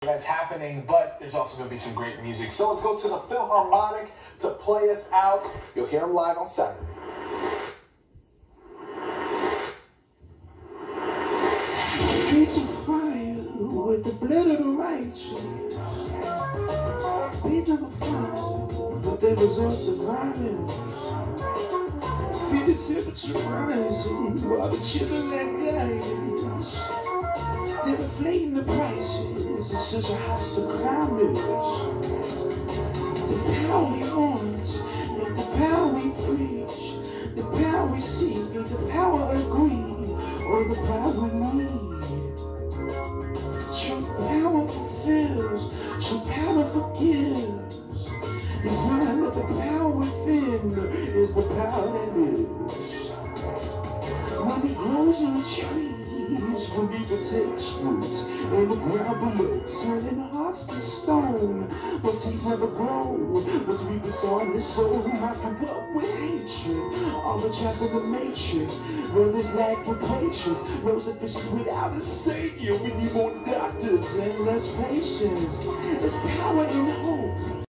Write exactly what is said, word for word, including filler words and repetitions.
that's happening, but there's also going to be some great music. So let's go to the Philharmonic to play us out. You'll hear them live on Saturday. Streets of fire with the blood of the righteous. Peace never finds you, but they resort to violence. Feel the temperature rising while the children lack guidance. They're inflating the prices, it's such a hostile climate. The power we want, and the power we preach, the power we seek, and the power agree, or the power we need. True power fulfills, true power forgives. You find that the power within is the power that is. When it grows in the trees, when it protects roots in the ground below, turning hearts to stone. But seeds never grow, but reapers on the soul who must come up with hatred. All the trap in the matrix, where there's lack of patience. Those officials without a savior, we need more doctors and less patience. There's power in hope.